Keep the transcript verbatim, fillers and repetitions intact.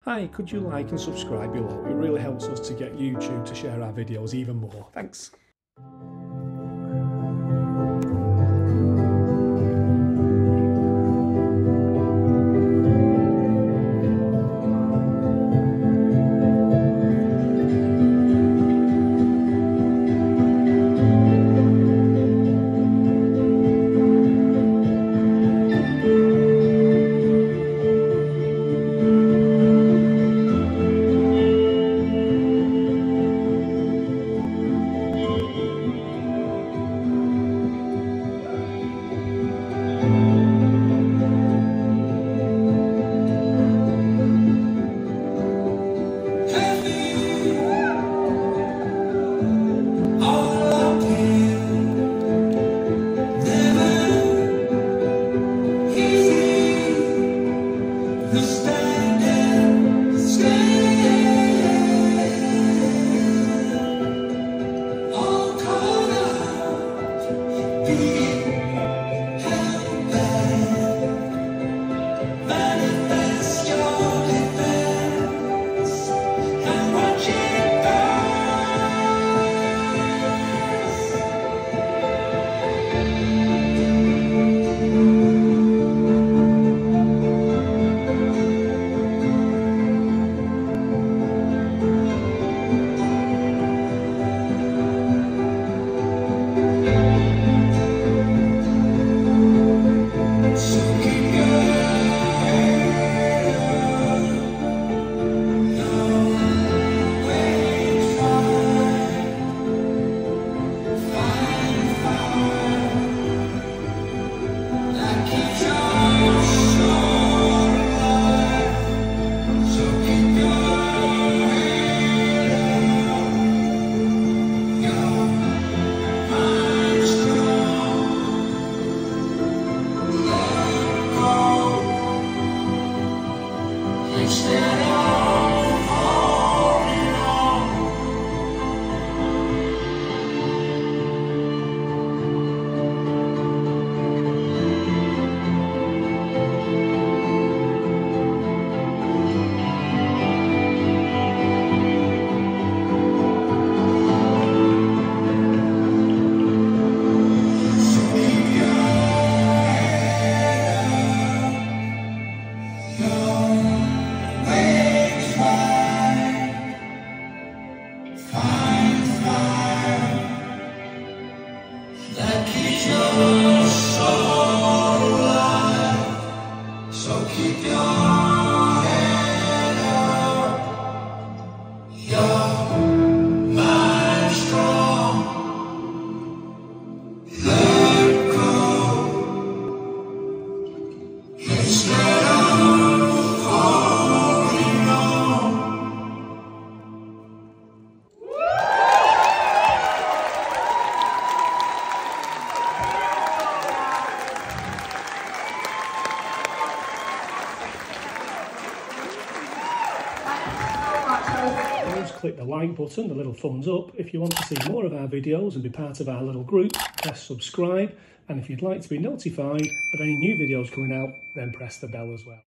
Hi, could you like and subscribe below? It really helps us to get YouTube to share our videos even more. Thanks. Click the like button, the little thumbs up. If you want to see more of our videos and be part of our little group, press subscribe. And if you'd like to be notified of any new videos coming out, then press the bell as well.